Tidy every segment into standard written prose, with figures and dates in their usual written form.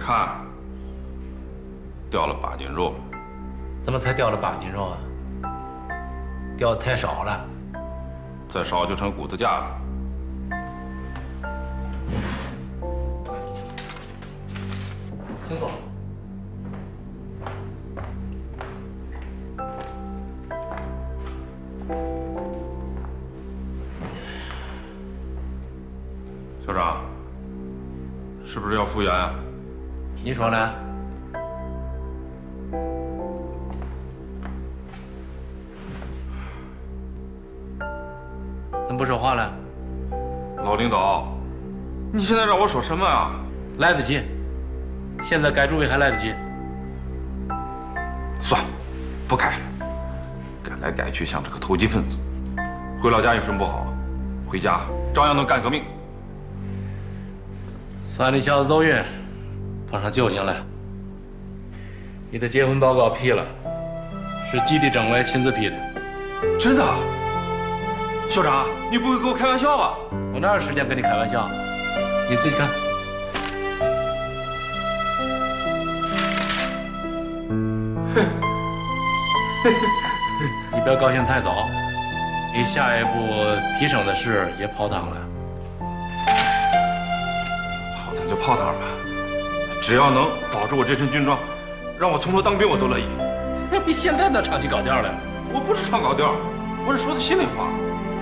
看，掉了8斤肉了。 怎么才掉了8斤肉啊？掉的太少了， 再少就成骨头架了。 请坐。 校长，是不是要复原啊？ 你说呢？怎么不说话了？ 老领导，你现在让我说什么啊？ 来得及，现在改主意还来得及。 算了，不改了。改来改去像这个投机分子，回老家有什么不好？回家照样能干革命。 算你小子走运，碰上救星了。你的结婚报告批了，是基地政委亲自批的。 真的？校长，你不会跟我开玩笑吧？ 我哪有时间跟你开玩笑？你自己看。你不要高兴太早，你下一步提升的事也泡汤了。 泡汤就泡汤吧，只要能保住我这身军装，让我从头当兵我都乐意。 你现在都唱起高调来了？ 我不是唱高调，我是说的心里话。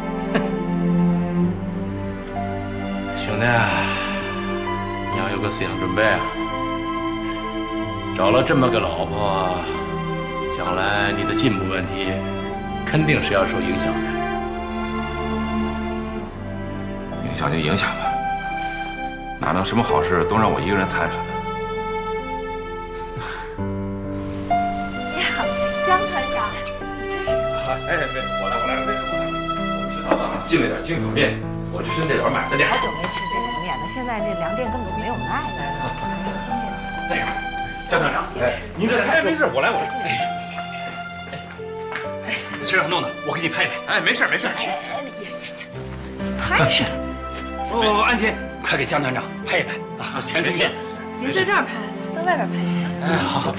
兄弟，你要有个思想准备啊！找了这么个老婆，将来你的进步问题肯定是要受影响的。 影响就影响吧，哪能什么好事都让我一个人摊上呢？ 你好，江团长，你真是…… 哎，我来，我食堂啊进了点京粉面，我这是那点买的点。 好久没吃这个面了，现在这粮店根本没有卖的。 哎呀，江团长，您这哎没事，我来。 身上弄的，我给你拍拍。 哎，没事。 拍什么？ 哦，安琪，快给江团长拍一拍啊！全是面。 别在这儿拍，到外边拍。 哎，好。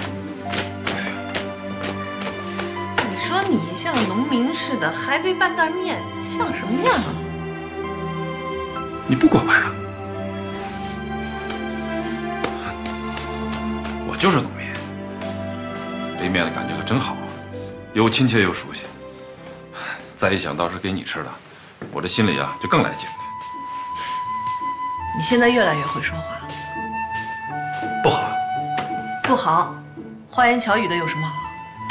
你说你像个农民似的，还背半袋面，像什么样啊？ 你不给我拍啊？我就是农民，背面的感觉可真好，又亲切又熟悉。再一想到是给你吃的，我这心里啊就更来劲了。 你现在越来越会说话了。 不好， 不好，花言巧语的有什么好？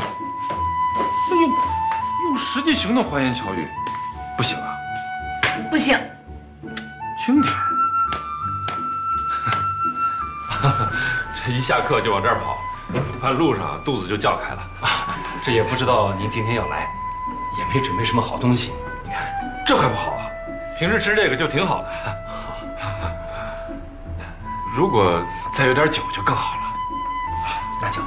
那用实际行动花言巧语，不行啊？ 不行。 轻点。这一下课就往这儿跑，怕路上肚子就叫开了。 这也不知道您今天要来，也没准备什么好东西。你看， 这还不好啊？平时吃这个就挺好的。如果再有点酒就更好了。 拿酒。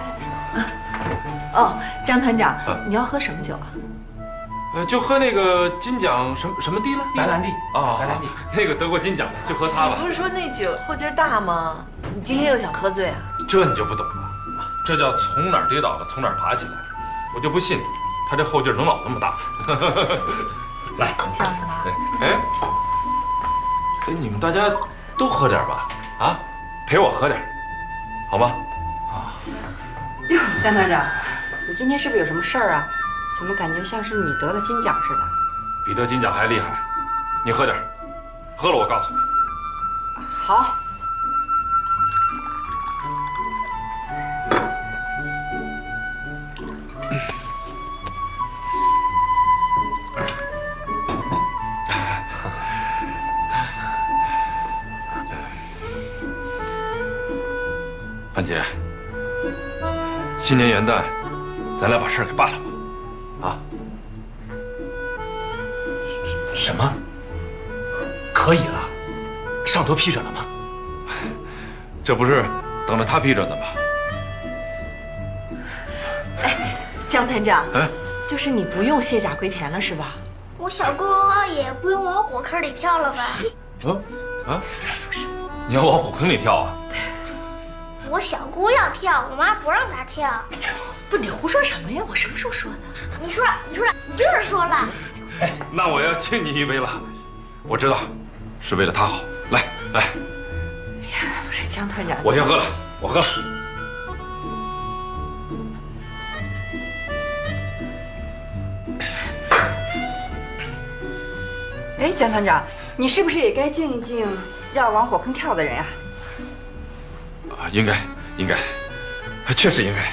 哦，江团长，你要喝什么酒啊？ 就喝那个金奖什么地了？ 白兰地啊， 白兰地， 那个得过金奖的，就喝它吧。 你不是说那酒后劲大吗？你今天又想喝醉啊？ 这你就不懂了，这叫从哪儿跌倒了从哪儿爬起来。我就不信他这后劲能老那么大。 来， 像是吧？ 哎，你们大家都喝点吧，啊，陪我喝点，好吗？ 啊。 哟，江团长，你今天是不是有什么事儿啊？怎么感觉像是你得了金奖似的？ 比得金奖还厉害。你喝点，喝了我告诉你。 好。 安姐，新年元旦，咱俩把事儿给办了吧？啊？ 什么？可以了？上头批准了吗？ 这不是等着他批准的吗？ 哎，江团长， 哎， 就是你不用卸甲归田了是吧？ 我小骷髅也不用往火坑里跳了吧？ 啊？你要往火坑里跳啊？ 我小姑要跳，我妈不让她跳。 不，你胡说什么呀？我什么时候说的？ 你说了，你就是说了。 哎，那我要敬你一杯了。我知道，是为了他好。来。 哎呀，不是江团长， 我先喝了，我喝了。 哎，江团长，你是不是也该敬一敬要往火坑跳的人呀？ 啊，应该，确实应该。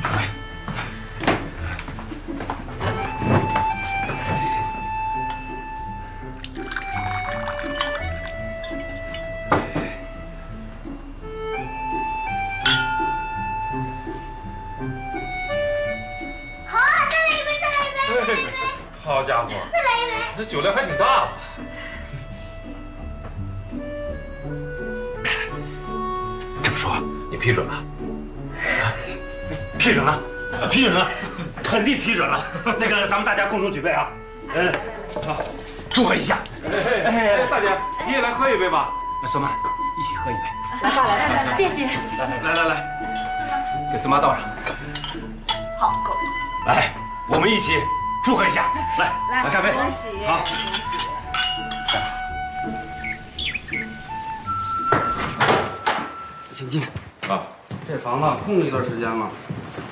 好啊，再来一杯。 好家伙， 再来一杯。 这酒量还挺大。 这么说，你批准了？批准了，批准了，肯定批准了。那个，咱们大家共同举杯啊！好，祝贺一下。 大姐，你也来喝一杯吧。 孙妈，一起喝一杯。 来吧，来，谢谢。 来，给孙妈倒上。 好，够了。 来，我们一起祝贺一下。来干杯！ 恭喜！ 好。 请进。 啊， 这房子空了一段时间了。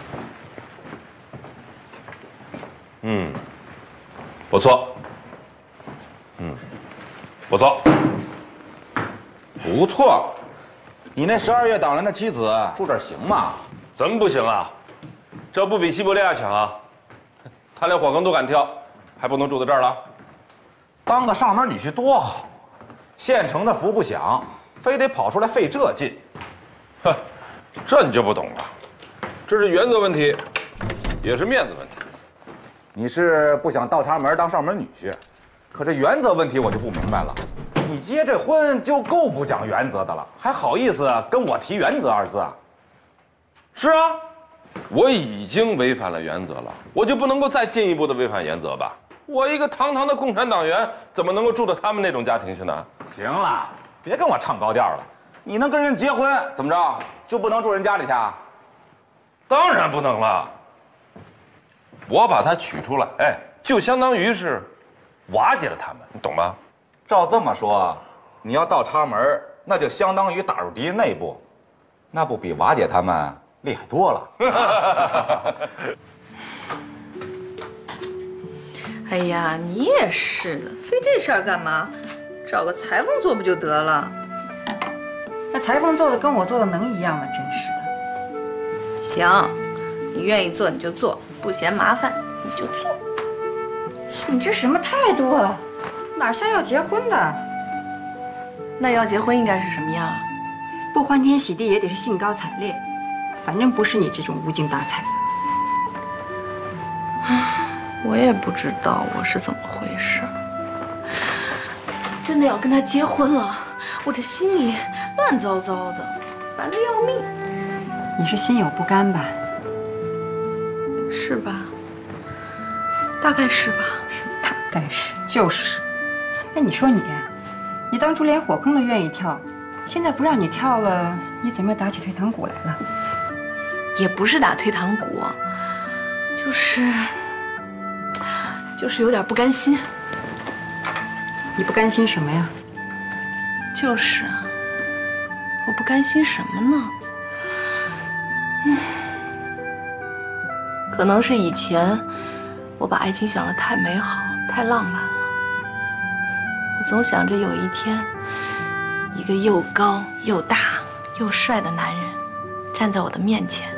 不错。不错。 不错，你那12月党人的妻子住这儿行吗？ 怎么不行啊？这不比西伯利亚强啊？他连火坑都敢跳，还不能住在这儿了？ 当个上门女婿多好，现成的福不享，非得跑出来费这劲。 哼，这你就不懂了，这是原则问题，也是面子问题。 你是不想倒插门当上门女婿，可这原则问题我就不明白了。你结这婚就够不讲原则的了，还好意思跟我提原则2字啊？ 是啊，我已经违反了原则了，我就不能够再进一步的违反原则吧？我一个堂堂的共产党员，怎么能够住到他们那种家庭去呢？ 行了，别跟我唱高调了。你能跟人结婚，怎么着就不能住人家里去啊？ 当然不能了。我把他娶出来，就相当于是瓦解了他们，你懂吗？ 照这么说，你要倒插门，那就相当于打入敌人内部，那不比瓦解他们厉害多了？ 哎呀，你也是的，费这事儿干嘛？找个裁缝做不就得了？ 那裁缝做的跟我做的能一样吗？真是的。 行，你愿意做你就做，不嫌麻烦你就做。 你这什么态度啊？哪像要结婚的？ 那要结婚应该是什么样啊？ 不欢天喜地也得是兴高采烈，反正不是你这种无精打采的。 我也不知道我是怎么回事，真的要跟他结婚了，我这心里乱糟糟的，烦得要命。 你是心有不甘吧？ 是吧？大概是吧。 大概是，就是。哎，你说你呀，你当初连火坑都愿意跳，现在不让你跳了，你怎么又打起退堂鼓来了？ 也不是打退堂鼓，就是有点不甘心。 你不甘心什么呀？ 就是啊，我不甘心什么呢？可能是以前我把爱情想得太美好、太浪漫了。我总想着有一天，一个又高又大又帅的男人站在我的面前。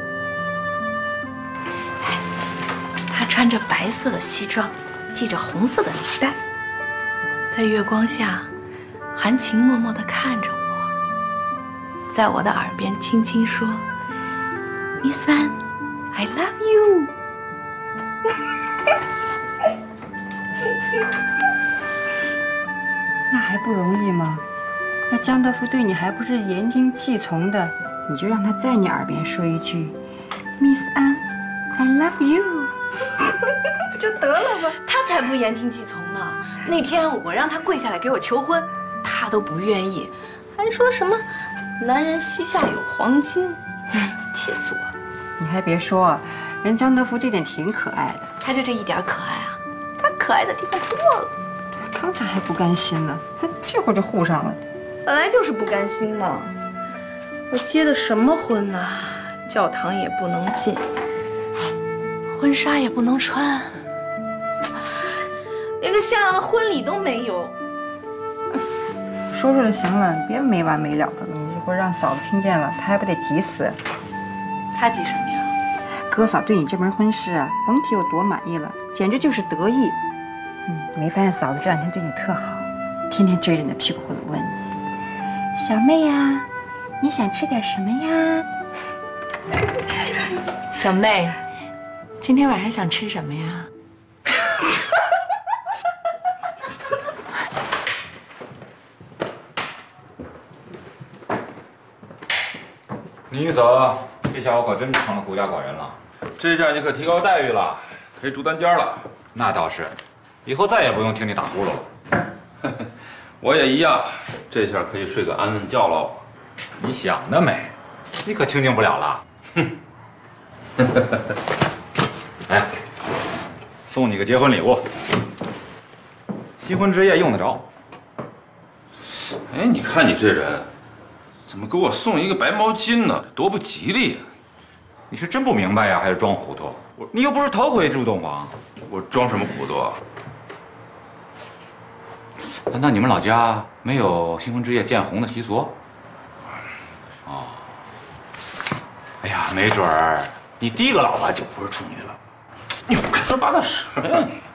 他穿着白色的西装，系着红色的领带，在月光下含情脉脉地看着我，在我的耳边轻轻说 ：“Miss An, I love you。” 那还不容易吗？那江德福对你还不是言听计从的，你就让他在你耳边说一句 ：“Miss An, I love you。”不就得了吗？ 他才不言听计从呢！那天我让他跪下来给我求婚，他都不愿意，还说什么男人膝下有黄金， 气死我了！ 你还别说，人江德福这点挺可爱的。 他就这一点可爱啊？他可爱的地方多了。 刚才还不甘心呢，他这会儿就护上了。 本来就是不甘心嘛。我结的什么婚呐？教堂也不能进，婚纱也不能穿，连个像样的婚礼都没有。 说说就行了，别没完没了的了。你一会儿让嫂子听见了，她还不得急死？ 他急什么呀？ 哥嫂对你这门婚事啊，甭提有多满意了，简直就是得意。没发现嫂子这两天对你特好，天天追着你的屁股后头问你：“小妹呀，你想吃点什么呀？” 小妹，今天晚上想吃什么呀？ 你走，这下我可真成了孤家寡人了。 这下你可提高待遇了，可以住单间了。 那倒是，以后再也不用听你打呼噜了。 我也一样，这下可以睡个安稳觉喽。 你想得美，你可清静不了了。哼。哎，送你个结婚礼物，新婚之夜用得着。 哎，你看你这人，怎么给我送一个白毛巾呢？多不吉利呀！ 你是真不明白呀，还是装糊涂？你又不是头回住洞房， 我装什么糊涂啊？ 难道你们老家没有新婚之夜见红的习俗？哦，哎呀，没准儿你第一个老婆就不是处女了。 你胡说八道什么呀你？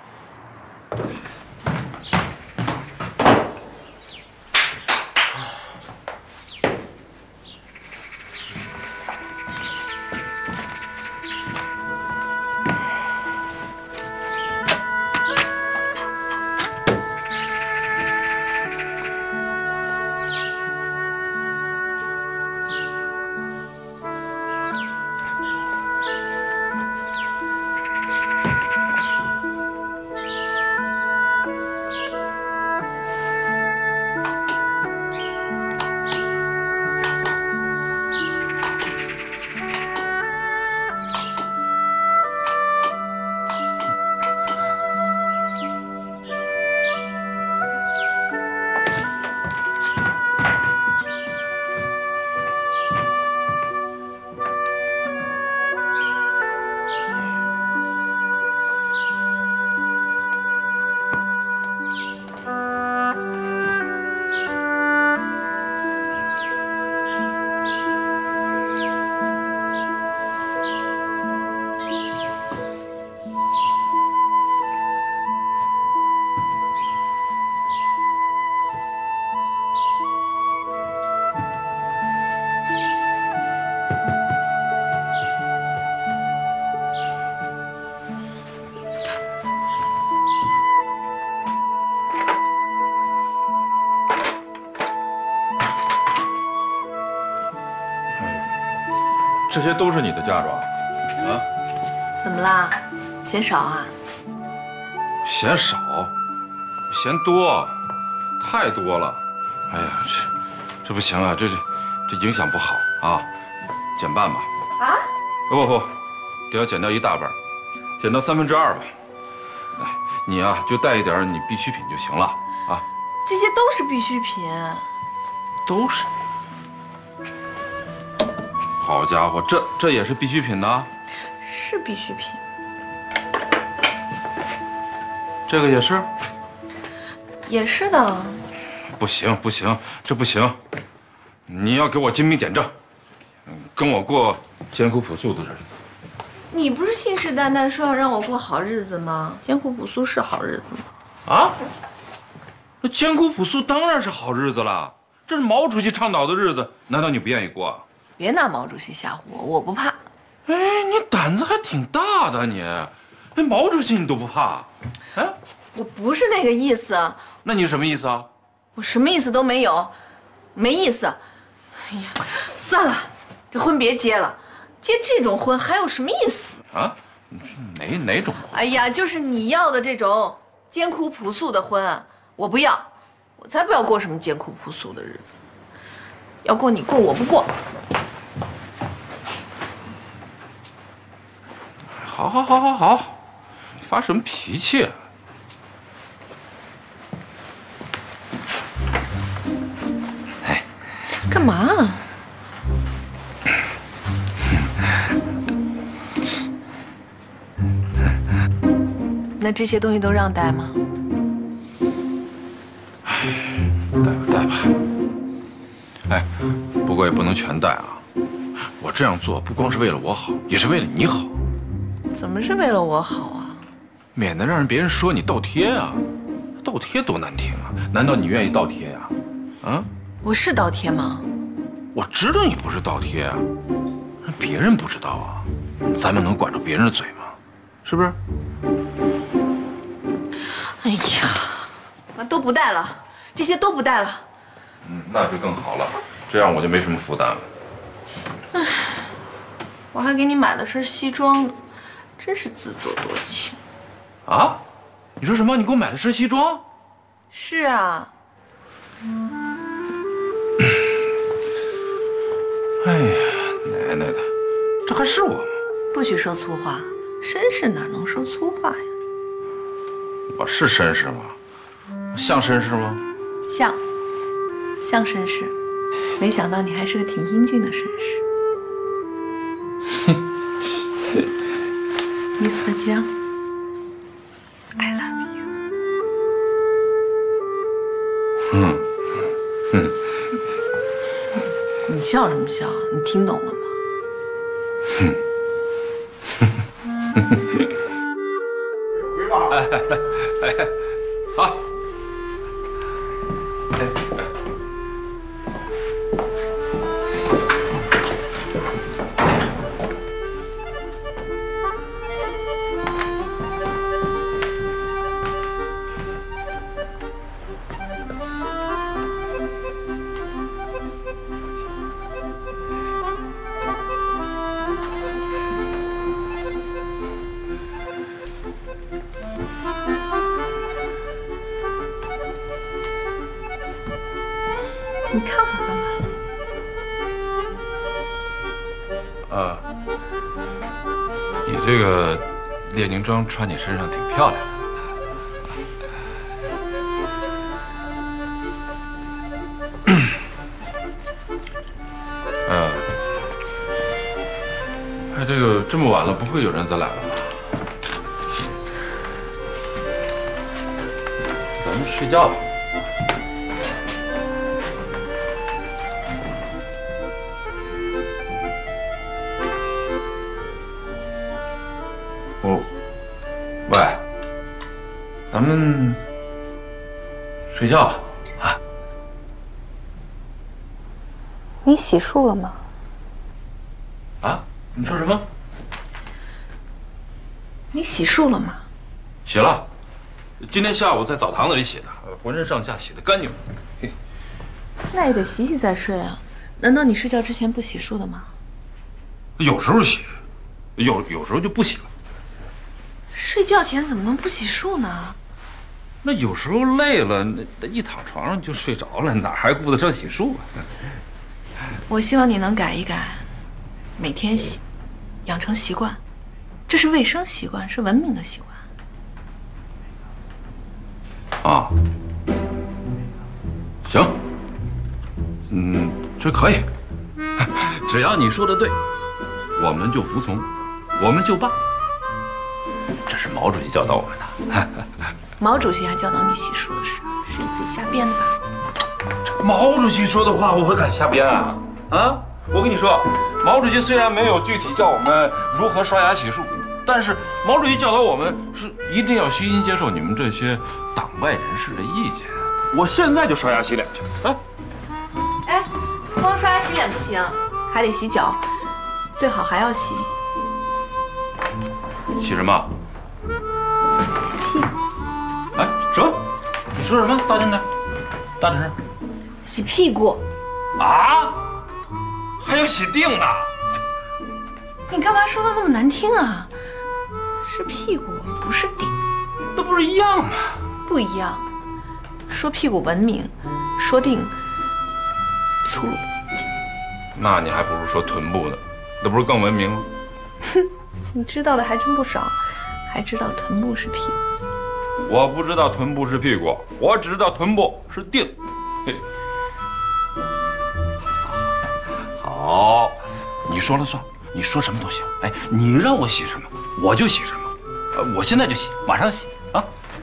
这些都是你的嫁妆，啊？ 怎么啦？嫌少啊？ 嫌少？嫌多？太多了！哎呀，这不行啊，这影响不好啊，减半吧。 啊？ 不，得要减掉一大半，减到2/3吧。哎，你啊就带一点你必需品就行了啊。 这些都是必需品。 都是。好家伙，这也是必需品呢？ 是必需品。 这个也是？ 也是的。 不行，这不行！你要给我精兵简政，跟我过艰苦朴素的日子。 你不是信誓旦旦说要让我过好日子吗？艰苦朴素是好日子吗？ 啊？那艰苦朴素当然是好日子了，这是毛主席倡导的日子，难道你不愿意过？ 别拿毛主席吓唬我，我不怕。 哎，你胆子还挺大的你，连毛主席你都不怕？哎， 我不是那个意思。 那你什么意思啊？ 我什么意思都没有，没意思。哎呀，算了，这婚别结了，结这种婚还有什么意思啊？哪种？ 哎呀，就是你要的这种艰苦朴素的婚，我不要，我才不要过什么艰苦朴素的日子。要过你过，我不过。 好，好，好，好，好，发什么脾气啊？ 哎，干嘛？那这些东西都让带吗？ 带吧，带吧。哎，不过也不能全带啊。我这样做不光是为了我好，也是为了你好。 怎么是为了我好啊？ 免得让别人说你倒贴啊！倒贴多难听啊！难道你愿意倒贴呀？啊？ 我是倒贴吗？ 我知道你不是倒贴啊，别人不知道啊。咱们能管住别人的嘴吗？是不是？ 哎呀，那都不带了，这些都不带了。 那就更好了，这样我就没什么负担了。 唉，我还给你买了身西装呢，真是自作多情。 啊？你说什么？你给我买了身西装？ 是啊。 哎呀，奶奶的，这还是我吗？ 不许说粗话，绅士哪能说粗话呀？ 我是绅士吗？像绅士吗？ 像绅士，没想到你还是个挺英俊的绅士。Mr. 江 ，I love you。你笑什么笑？你听懂了吗？ 好。 你看我干嘛？ 你这个列宁装穿你身上挺漂亮的。哎，这个这么晚了，不会有人再来了吧？咱们睡觉吧。喂，咱们睡觉吧，啊？ 你洗漱了吗？ 啊？你说什么？ 你洗漱了吗？ 洗了，今天下午在澡堂子里洗的，浑身上下洗得干净。 那也得洗洗再睡啊。难道你睡觉之前不洗漱的吗？ 有时候洗，有时候就不洗了。 睡觉前怎么能不洗漱呢？ 那有时候累了，那一躺床上就睡着了，哪还顾得上洗漱啊？ 我希望你能改一改，每天洗，养成习惯，这是卫生习惯，是文明的习惯。 啊，行，这可以，只要你说的对，我们就服从，我们就办。这是毛主席教导我们的。 毛主席还教导你洗漱的事，是你自己瞎编的吧？ 毛主席说的话，我敢瞎编啊？啊！我跟你说，毛主席虽然没有具体教我们如何刷牙洗漱，但是毛主席教导我们是一定要虚心接受你们这些党外人士的意见。我现在就刷牙洗脸去。啊！ 哎，光刷牙洗脸不行，还得洗脚，最好还要洗。 洗什么？ 洗屁股。 哎，什么？你说什么？大声点，大点声。 洗屁股。 啊？还有洗腚呢？ 你干嘛说的那么难听啊？是屁股，不是腚。 那不是一样吗？ 不一样。说屁股文明，说腚粗鲁。 那你还不如说臀部呢，那不是更文明吗？ 哼， 你知道的还真不少，还知道臀部是屁股。 我不知道臀部是屁股，我只知道臀部是腚。嘿，好，你说了算，你说什么都行。哎，你让我洗什么，我就洗什么。我现在就洗，马上洗啊！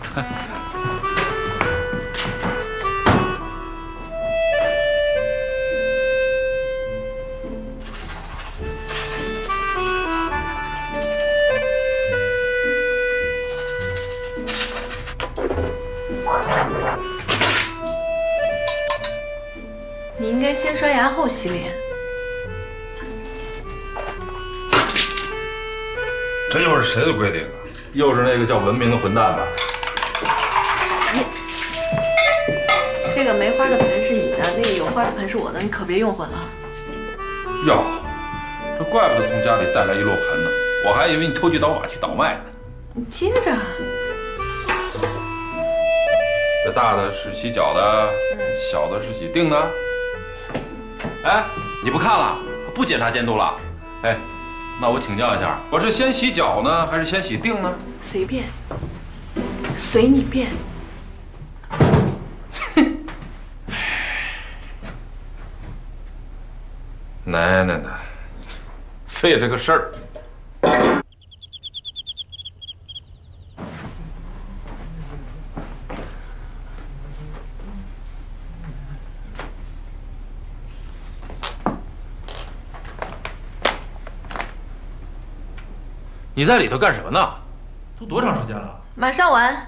你应该先刷牙后洗脸。 这又是谁的规定啊？又是那个叫文明的混蛋吧？ 这个没花的盆是你的，那个有花的盆是我的，你可别用混了。 哟，这怪不得从家里带来一摞盆呢，我还以为你偷鸡倒把去倒卖呢。 你接着。 这大的是洗脚的，小的是洗腚的。哎，你不看了，不检查监督了？哎，那我请教一下，我是先洗脚呢，还是先洗腚呢？ 随便，随你便。 奶奶的，费这个事儿。你在里头干什么呢？都多长时间了？ 马上完。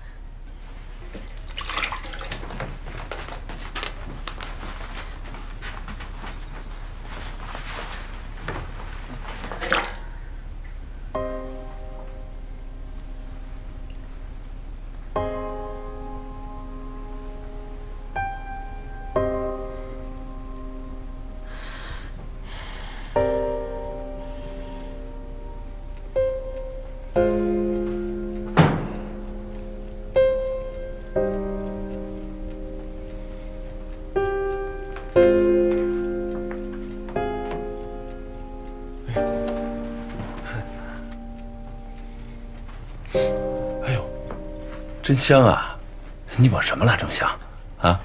真香啊！你抹什么了这么香？啊？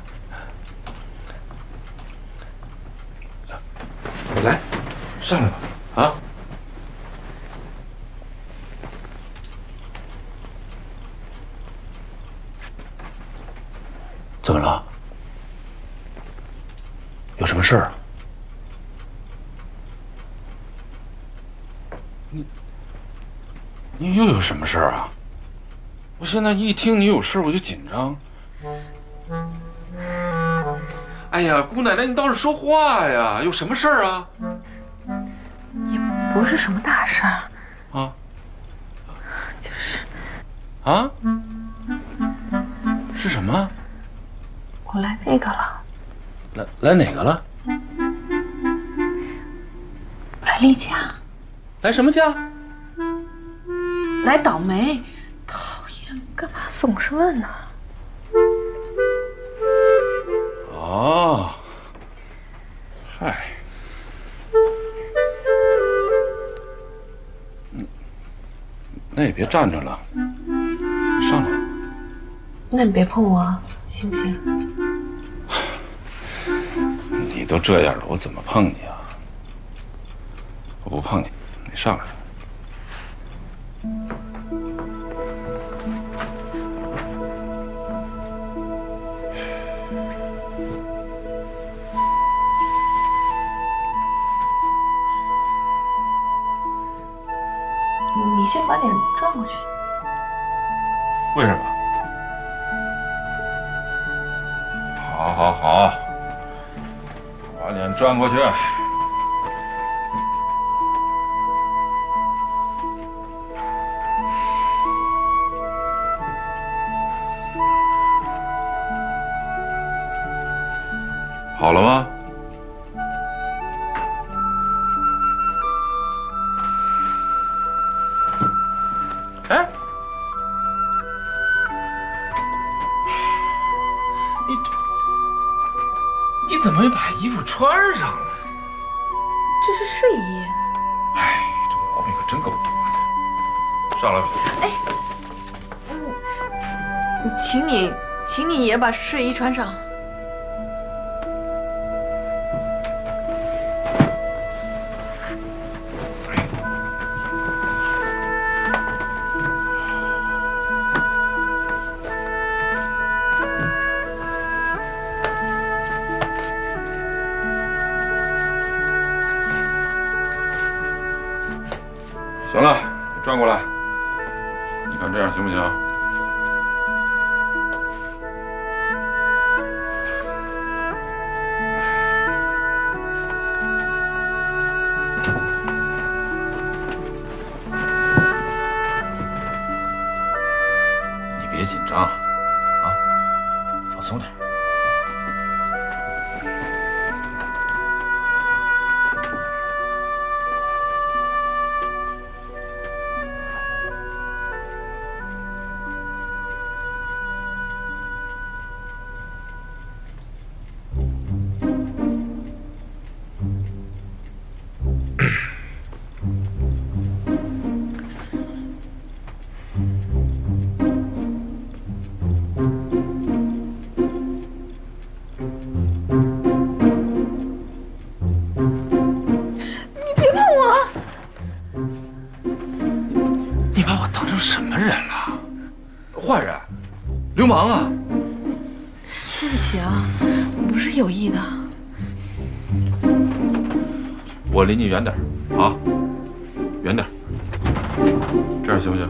来，上来吧！啊？怎么了？有什么事儿啊？你又有什么事儿啊？我现在一听你有事，我就紧张。哎呀，姑奶奶，你倒是说话呀！有什么事儿啊？ 也不是什么大事儿。 啊？ 就是。 啊？是什么？ 我来那个了。 来哪个了？ 来例假。 来什么假？ 来倒霉。干嘛总是问呢？ 哦，嗨，那也别站着了，上来。 那你别碰我，行不行？ 你都这样了，我怎么碰你啊？我不碰你，你上来。 你先把脸转过去。 为什么？好，把脸转过去。好了吗？哎，你怎么没把衣服穿上了？ 这是睡衣。 哎，这毛病可可真够多的。上来吧。 哎，请你也把睡衣穿上。 行了，你转过来，你看这样行不行？你别紧张，啊，放松点。坏人，流氓啊！ 对不起啊，我不是有意的。 我离你远点啊，远点，这样行不行？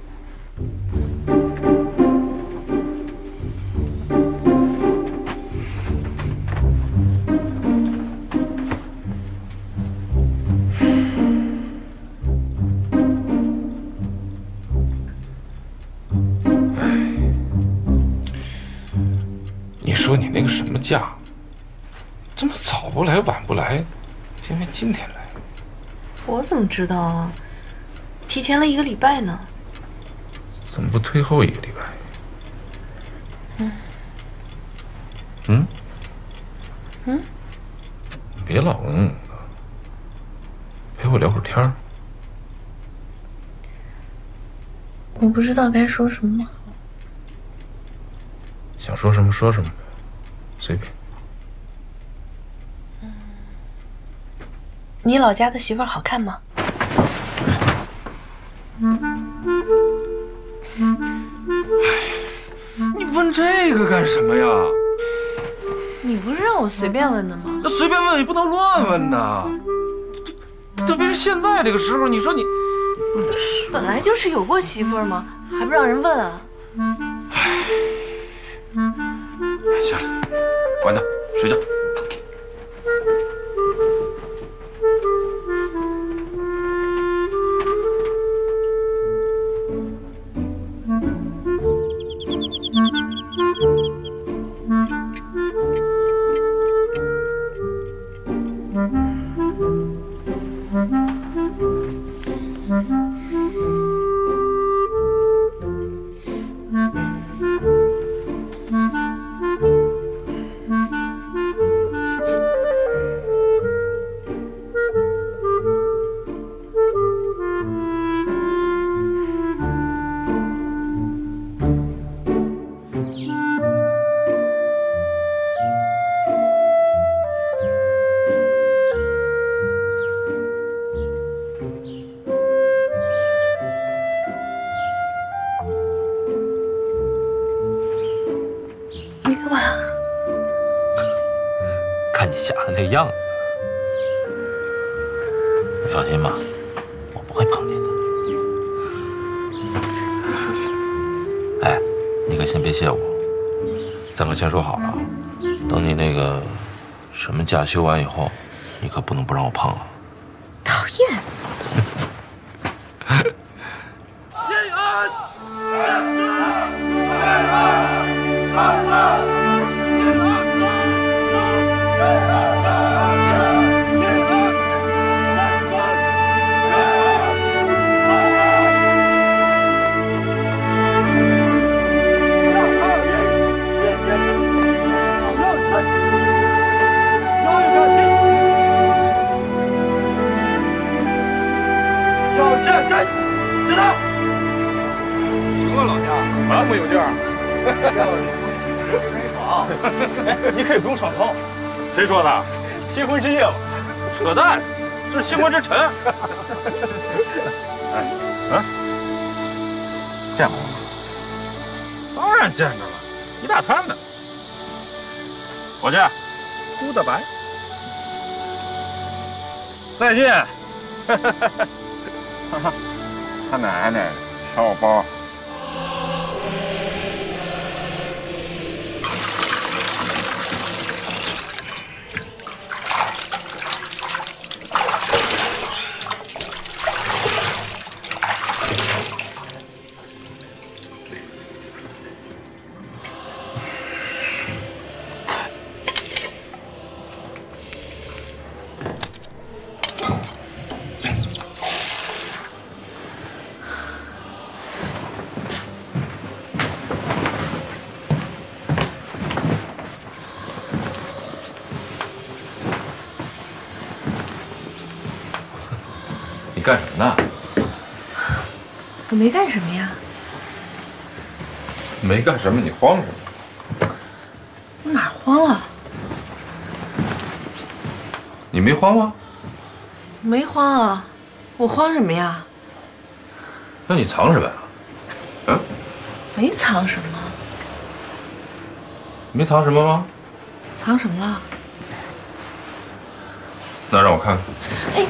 说你那个什么假，这么早不来晚不来，偏偏今天来。 我怎么知道啊？提前了1个礼拜呢。 怎么不推后1个礼拜？别老陪我聊会儿天儿。 我不知道该说什么好。 想说什么说什么。随便。 你老家的媳妇儿好看吗？ 你问这个干什么呀？ 你不是让我随便问的吗？ 那随便问也不能乱问呐。特别是现在这个时候，你说你问这事， 本来就是有过媳妇儿嘛，还不让人问啊？ 行了，管他，睡觉。 看你吓的那样子，你放心吧，我不会碰你的。 谢谢。 哎，你可先别谢我，咱可先说好了，等你那个什么假休完以后，你可不能不让我碰啊！ 讨厌。 么有劲儿？ 你可以不用上套。 谁说的？ 新婚之夜嘛。 扯淡，这是新婚之晨。 见过吗？ 当然见着了，一大摊的。伙计，Goodbye，再见。 他奶奶，小我包。 你干什么呢？ 我没干什么呀。 没干什么，你慌什么？ 我哪儿慌了？ 你没慌吗？ 没慌啊，我慌什么呀？ 那你藏什么呀？嗯？ 没藏什么。 没藏什么吗？ 藏什么了？ 那让我看看。 哎，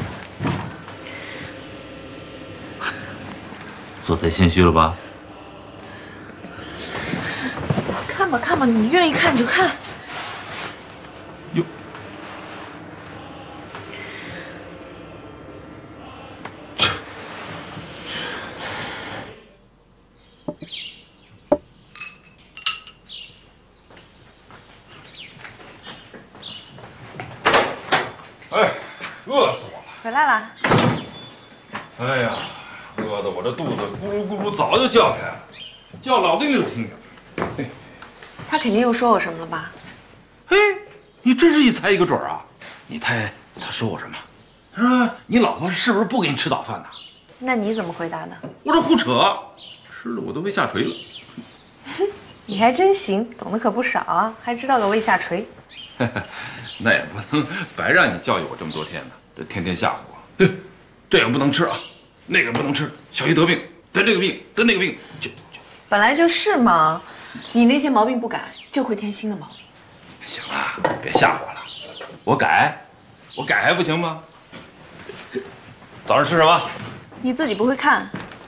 做贼心虚了吧？ 看吧看吧，你愿意看就看。 哟， 哎，饿死我了！ 回来了。 哎呀，饿得我这肚子咕噜咕噜早就叫开了，叫老丁就听着。 他肯定又说我什么了吧？ 嘿，你真是一猜一个准儿啊！你猜他说我什么？他说你老婆是不是不给你吃早饭呢？ 那你怎么回答的？ 我这胡扯，吃的我都胃下垂了。 你还真行，懂得可不少啊，还知道个胃下垂。 那也不能白让你教育我这么多天呢，这天天吓唬我。这个不能吃啊，那个不能吃，小心得病，得这个病，得那个病， 本来就是嘛，你那些毛病不改，就会添新的毛病。 行了，别吓我了，我改还不行吗？早上吃什么？ 你自己不会看。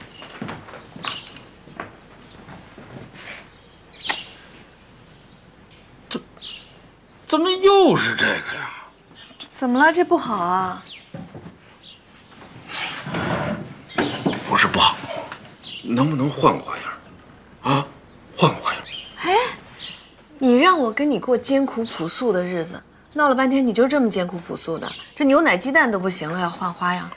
怎么又是这个呀？ 怎么了？这不好啊？ 不是不好，能不能换个花样？啊，换个花样。 哎，你让我跟你过艰苦朴素的日子，闹了半天你就这么艰苦朴素的，这牛奶鸡蛋都不行了，要换花样？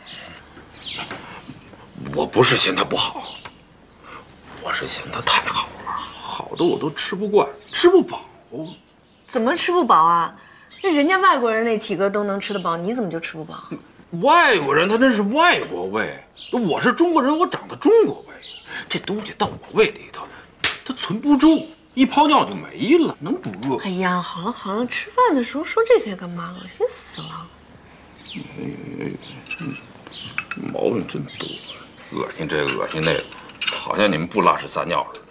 我不是嫌它不好，我是嫌它太好了，好的我都吃不惯，吃不饱。 怎么吃不饱啊？那人家外国人那体格都能吃得饱，你怎么就吃不饱？ 外国人他那是外国胃，我是中国人，我长的中国胃，这东西到我胃里头，它存不住，一泡尿就没了，能不饿？ 哎呀，好了好了，吃饭的时候说这些干嘛？恶心死了！ 毛病真多，恶心这个恶心那个，好像你们不拉屎撒尿似的。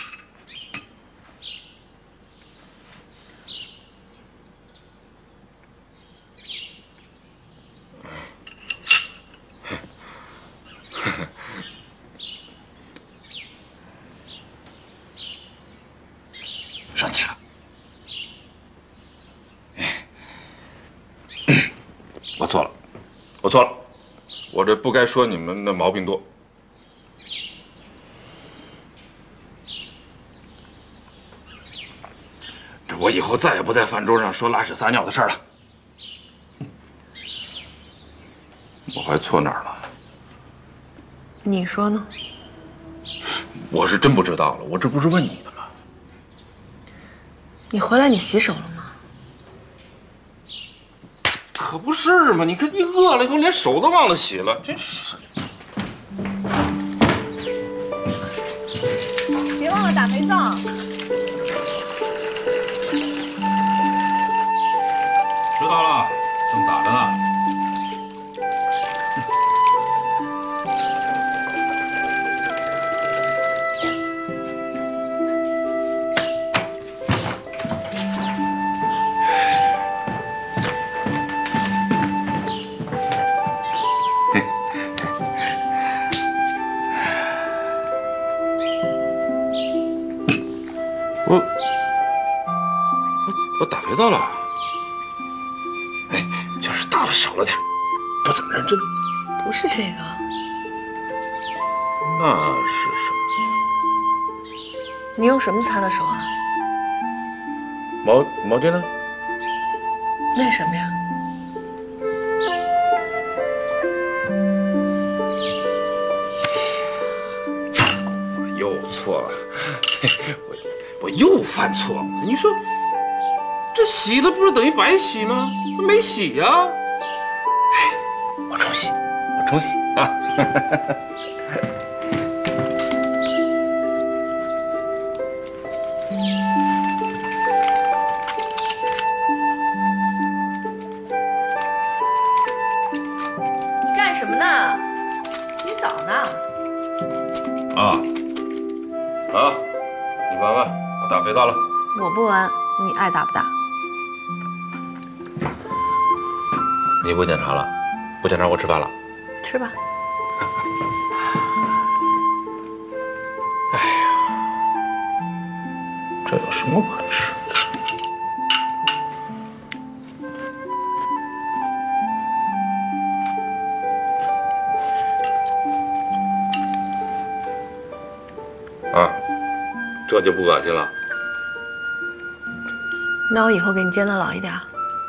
生气了，我错了，我错了，我这不该说你们的毛病多。这我以后再也不在饭桌上说拉屎撒尿的事儿了。我还错哪儿了？ 你说呢？ 我是真不知道了，我这不是问你的吗？ 你回来你洗手了吗？ 可不是嘛！你看你饿了以后连手都忘了洗了，真是。 别忘了了，打肥皂。 知道了，正打着呢。我打肥皂了，哎，就是打的少了点，不怎么认真。 不是这个， 那是什么？ 你用什么擦的手啊？ 毛巾呢？ 那什么呀？ 我又错了，我又犯错了。你说这洗了不是等于白洗吗？没洗呀。哎，我重洗啊。 你干什么呢？洗澡呢。 啊，你闻闻，我打肥皂了。 我不闻，你爱打不打？ 你不检查了？不检查我吃饭了？ 吃吧。 哎呀，这有什么可吃的？啊，这就不恶心了。 那我以后给你煎的老一点。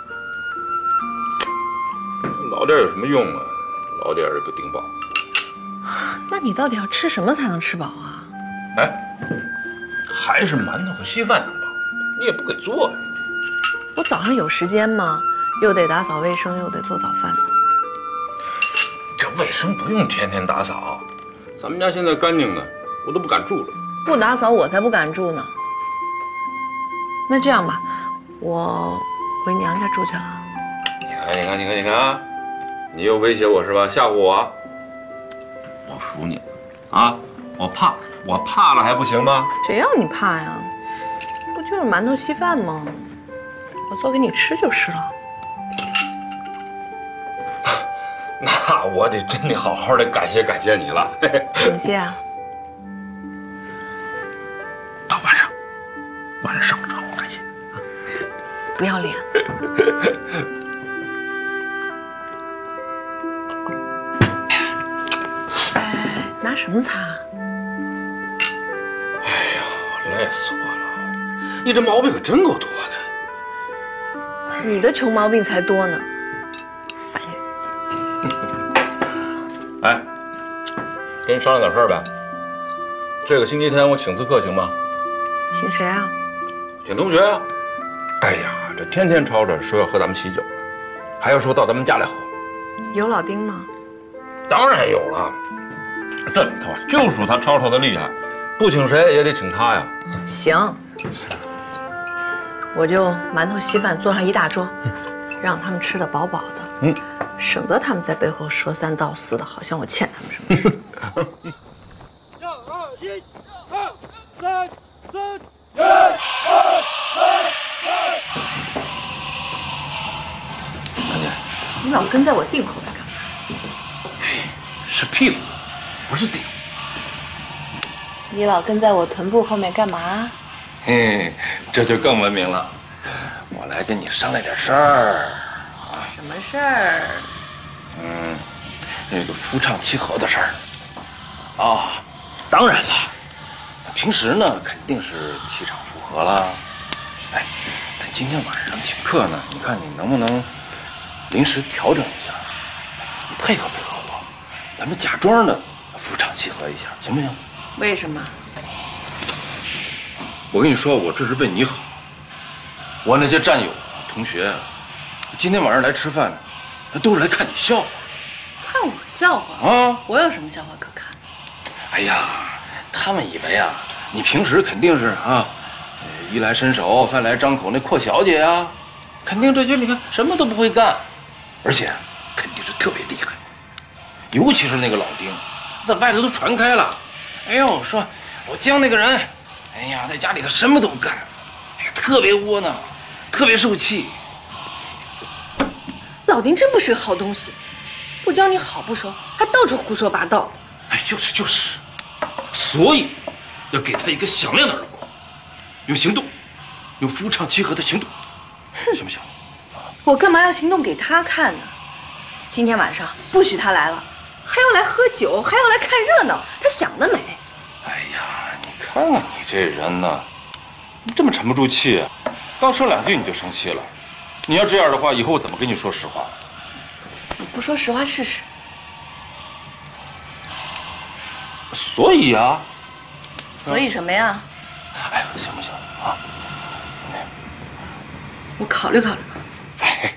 老点有什么用啊？老点也不顶饱。 那你到底要吃什么才能吃饱啊？ 哎，还是馒头和稀饭能饱，你也不给做呀。 我早上有时间吗？又得打扫卫生，又得做早饭。 这卫生不用天天打扫，咱们家现在干净的，我都不敢住了。 不打扫我才不敢住呢。那这样吧，我回娘家住去了。 你看啊！你又威胁我是吧？吓唬我？我服你啊！我怕了还不行吗？ 谁让你怕呀？不就是馒头稀饭吗？我做给你吃就是了。 那我得真得好好的感谢你了。 感谢啊！ 到晚上找我感谢啊！ 不要脸。拿什么擦？ 哎呦，累死我了！你这毛病可真够多的。 你的穷毛病才多呢，烦人。 哎，跟你商量点事儿呗。这个星期天我请次客行吗？ 请谁啊？ 请同学啊。哎呀，这天天吵着说要和咱们喜酒，还要说到咱们家来喝。 有老丁吗？ 当然有了。这里头就属他吵吵的厉害，不请谁也得请他呀。 行，我就馒头稀饭做上一大桌，让他们吃得饱饱的，省得他们在背后说三道四的，好像我欠他们什么事。 2、2、1、2、3、4、1、2、 安姐， 你老跟在我腚后边干嘛？ 是屁股，不是腚。 你老跟在我臀部后面干嘛？ 嘿，这就更文明了。我来跟你商量点事儿。 什么事儿？ 那个夫唱妻和的事儿。啊，当然了，平时呢肯定是气场符合了。哎，但今天晚上请客呢，你看你能不能临时调整一下？你配合配合我，咱们假装的夫唱妻和一下，行不行？ 为什么？ 我跟你说，我这是为你好。我那些战友、同学，今天晚上来吃饭，都是来看你笑话。 看我笑话啊！ 我有什么笑话可看？ 哎呀，他们以为啊， 你平时肯定是啊，衣来伸手，饭来张口那阔小姐啊，肯定这些你看什么都不会干，而且肯定是特别厉害。尤其是那个老丁，在外头都传开了。哎呦，说我江那个人，哎呀，在家里头什么都干，哎呀，特别窝囊，特别受气。 老丁真不是个好东西，不教你好不说，还到处胡说八道的。 哎，就是，所以要给他一个响亮的耳光，用行动，用夫唱妻和的行动，行不行？ 我干嘛要行动给他看呢？今天晚上不许他来了，还要来喝酒，还要来看热闹，他想得美！ 哎呀，你看看你这人呢，怎么这么沉不住气啊？刚说2句你就生气了。你要这样的话，以后我怎么跟你说实话？ 你不说实话试试。 所以啊， 所以什么呀？ 哎，行不行啊？ 我考虑考虑。 哎。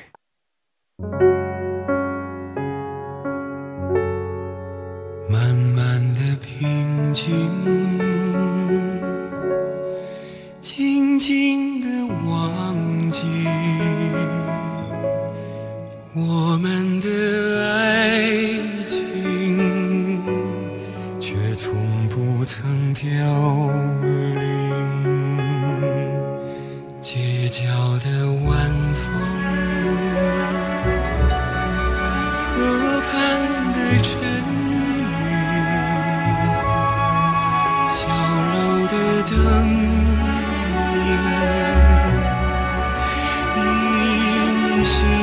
慢慢的平静，静静的忘记我们的爱情，却从不曾凋零。街角的晚风，河畔的晨雨，小楼的灯影，依稀。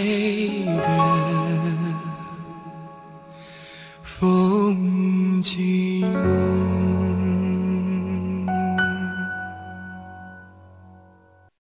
风景。